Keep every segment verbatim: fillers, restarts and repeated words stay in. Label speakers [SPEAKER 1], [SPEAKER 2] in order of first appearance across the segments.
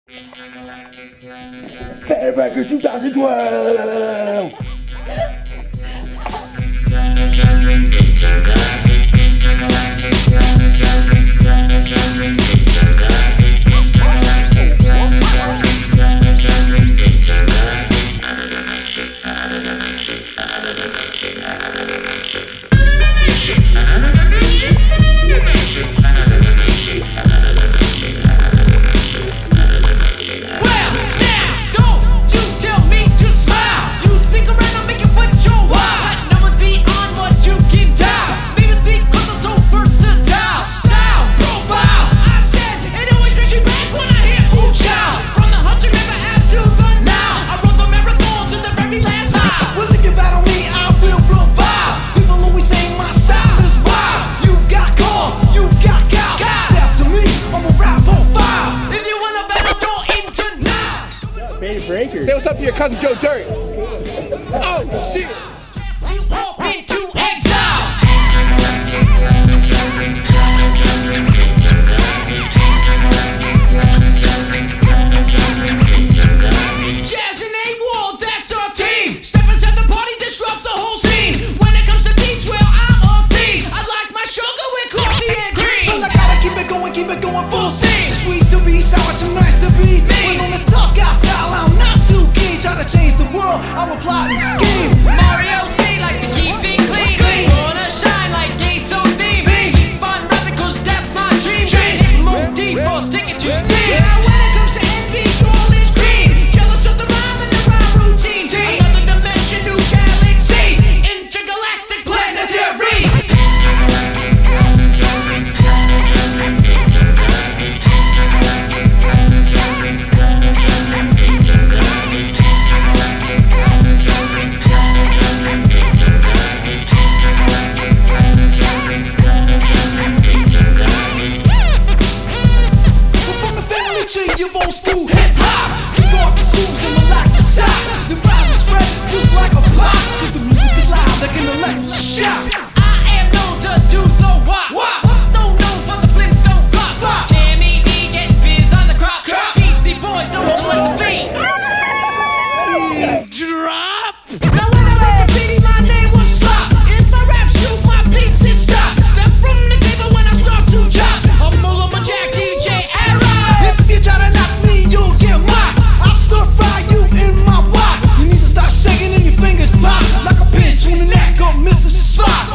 [SPEAKER 1] Firecrackers twenty twelve! Breakers.
[SPEAKER 2] Say what's up to your cousin Joe Dirt. Oh, shit.
[SPEAKER 3] You off into exile. Jazz and A-Wall, that's our team. Step inside the party, disrupt the whole scene. When it comes to beats, well, I'm on theme. I like my sugar with coffee and cream. Well, I gotta keep it going, keep it going full steam. Too sweet to be sour, too nice to be me. When on the tough guy style, I'm not too keen. Try to change the world, I'm a plot and scheme. Mario C likes to keep it clean. clean. Wanna shine like gay so theme. Keep on rapping cause that's my dream. Hit more deep for sticking to me. Yeah, when it comes to envy, all is green. Jealous of the rhyme and the rhyme routine. Another dimension, new galaxy. Intergalactic planetary. You've old school hip hop. Kick off your shoes and relax your socks. The rise is spread just like a box. Cause the music is loud like an electric shock. I am known to do the wop. Wop. So known for the Flintstone flop. Flop. Jammy D get biz on the crop. Crop. Beatsy boys known to let the beat drop. Now when I wrote graffiti, my name was Slop. If my rap shoot, my beats is stop. Step from the table when I start to chop. I'm all on my Jack D J era. If you try to knock me, you'll get mocked. I'll stir fry you in my wok. Your knees will start shaking and your fingers pop like a pinch on the neck of Mister Spock.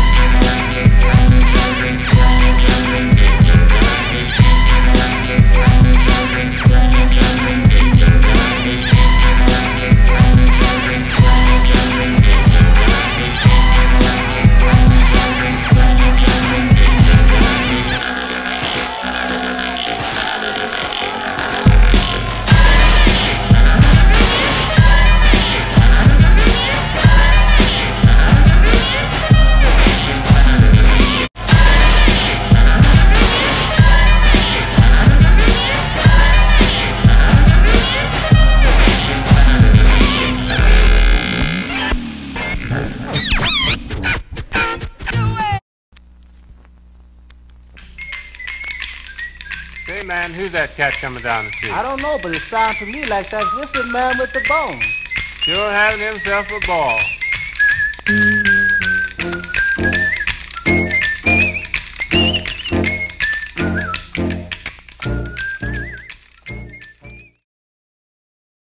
[SPEAKER 4] Hey man, who's that cat coming down the street?
[SPEAKER 5] I don't know, but it sounds to me like that's just the man with the bone.
[SPEAKER 4] Sure having himself a ball.